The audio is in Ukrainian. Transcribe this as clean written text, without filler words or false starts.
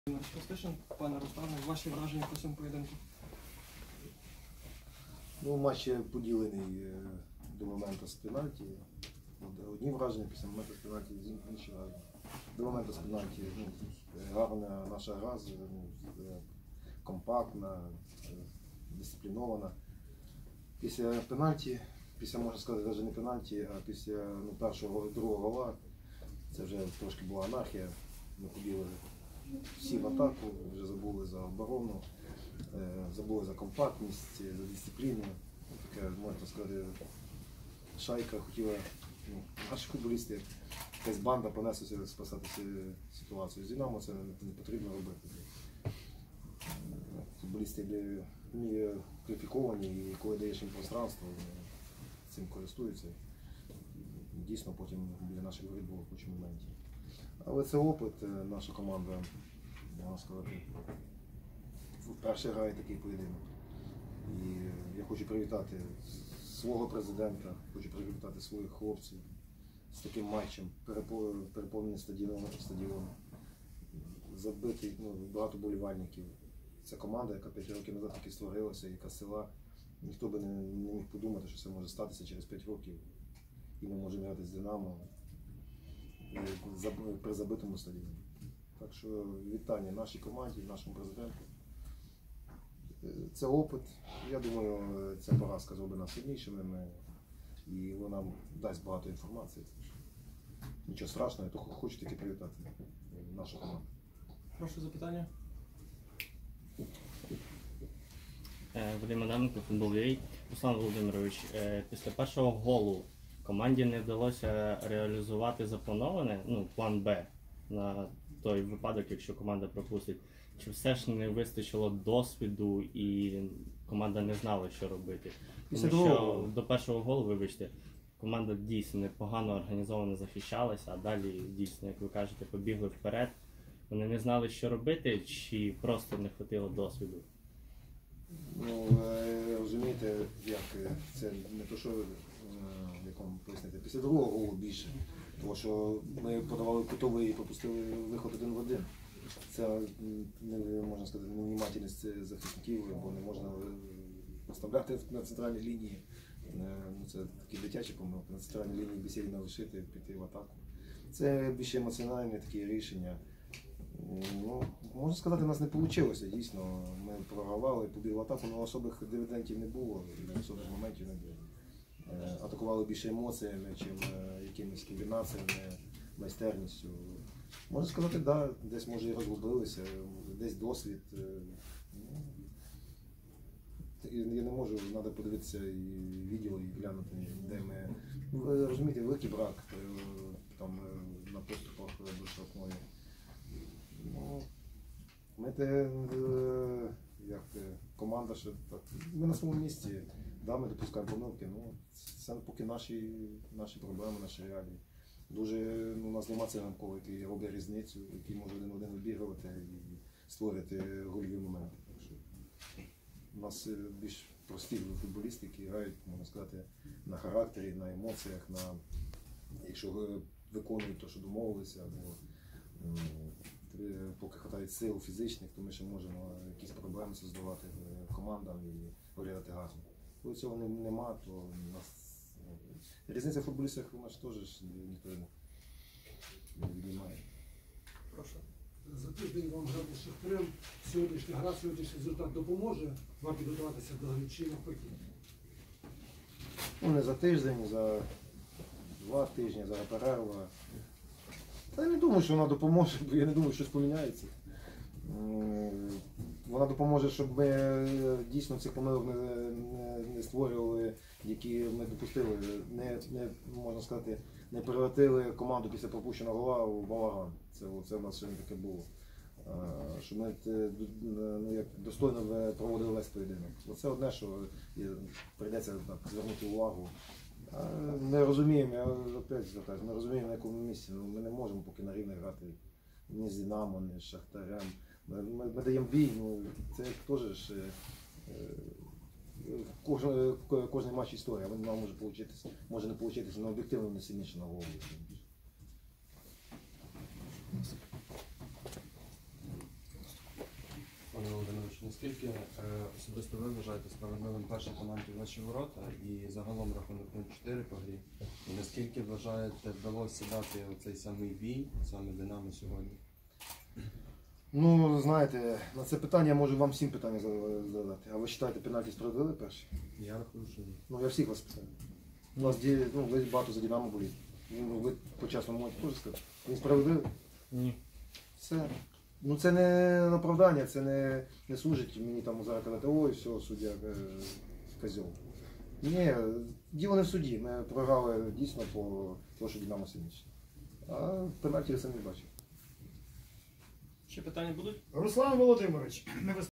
Розпустишин, пане Руслане, ваші враження по цьому поєдинку? Ну, матч поділений до моменту з пенальті. Одні враження після моменту з пенальті, інші враження. До моменту з пенальті гарна наша гра, компактна, дисциплінована. Після пенальті, можна сказати, навіть не пенальті, а після першого і другого гола, це вже трошки була анархія. Ми побігли всі в атаку, вже забули за оборону, забули за компактність, за дисципліну. Таке, можна сказати, шайка хотіла, наші футболісти, якась банда понеслася спасати ситуацію. З Динамо це не потрібно робити. Футболісти кваліфіковані, і коли даєш їм пространство, цим користуються. Дійсно, потім біля наших воріт було куча моментів. Але це опит, наша команда, можна сказати, вперше грає такий поєдинок. І я хочу привітати свого президента, хочу привітати своїх хлопців з таким матчем, переповнений стадіон, забитий, багато болівальників. Це команда, яка 5 років назад таки створилася, яка села. Ніхто би не міг подумати, що це може статися через 5 років. І ми можемо грати з Динамо при забитому стадіоні. Так що вітання нашій команді, нашому президенту. Це опит. Я думаю, ця поразка зробить нас сильнішими і вона нам дасть багато інформації. Нічого страшного, я хочу таки привітати нашу команду. Прошу запитання. Вадим Адаменко, Футбол.ua. Руслан Володимирович, після першого голу команді не вдалося реалізувати заплановане, план Б на той випадок, якщо команда пропустить. Чи все ж не вистачило досвіду і команда не знала, що робити? Тому що до першого голу, вибачте, команда дійсно непогано організовано захищалася, а далі дійсно, як ви кажете, побігли вперед. Вони не знали, що робити, чи просто не вистачило досвіду? Розумієте, як це не то, що як вам пояснити, після другого голу більше, тому що ми подавали кутовий і пропустили виход 1 в 1. Це, можна сказати, невнімательність захисників, бо не можна поставляти на центральній лінії. Це такі дитячі помилки, на центральній лінії бесільно лишити, піти в атаку. Це більш емоціональні такі рішення. Можна сказати, у нас не вийшло, дійсно. Ми програвали, побігли в атаку, але особих дивідендів не було, особих моментів не було. Атакували більше емоціями, ніж якимись комбінаціями, майстерністю. Можна сказати, да, десь може і розгубилися, десь досвід. Я не можу, треба подивитися і відео, і глянути, де ми. Ви розумієте, великий брак там, на поступах до штрафної. Ми як команда, що так, ми на своєму місці, да, ми допускаємо помилки, це поки наші проблеми, наші реалії. Дуже у нас немає циганкова, який робить різницю, який може 1 в 1 обігрувати і створити гольові моменти. Так що у нас більш прості футболісти, які грають, можна сказати, на характері, на емоціях, якщо виконують те, що домовилися, або поки вистачає сил фізичних, то ми ще можемо якісь проблеми создавати командам і виглядати гарно. Коли цього нема, то у нас різниця в футболістах у нас теж ніхто не віднімає. Прошу. За тиждень вам грати з Шахтарем. Сьогоднішня гра, сьогоднішній результат допоможе вам підготуватися до гри чи навпаки? Не за тиждень, за 2 тижні, за перерва. Та я не думаю, що вона допоможе, бо я не думаю, що щось поміняється. Вона допоможе, щоб ми дійсно цих помилок не створювали, які ми допустили, можна сказати, не перевертили команду після пропущеного гола у балаган. Це в нас ще не таке було. Щоб ми як достойно проводили весь поєдинок. Оце одне, що прийдеться звернути увагу. Не розуміємо, я опять звертаюся, не розуміємо, на якому місці. Ми не можемо поки на рівні грати ні з Динамо, ні з Шахтарем. Ми даємо бій, це теж кожен матч історія, він нам може не вийти, але об'єктивно не сильніше на голову. Наскільки особисто ви вважаєте справедливим перший пенальті в ваші ворота і загалом рахунок 0-4 по грі? І наскільки вважаєте, вдалося дати оцей самий бій, саме Динамо сьогодні? Ну, знаєте, на це питання я можу вам всім питання задати. А ви вважаєте пенальті справедливий перший? Я рахую, що ні. Ну, я всіх вас питаю. У вас ви багато за Динамо боліте. Ну, ви по-чесному можете теж сказати. Він справедливий? Ні. Все. Ну це не оправдання, це не служить мені там зараз казати, ой, все, суддя козьол. Ні, діло не в суді. Ми програли дійсно по тому, що Динамо сильніше. А пенальті я самі бачив. Ще питання будуть? Руслан Володимирович,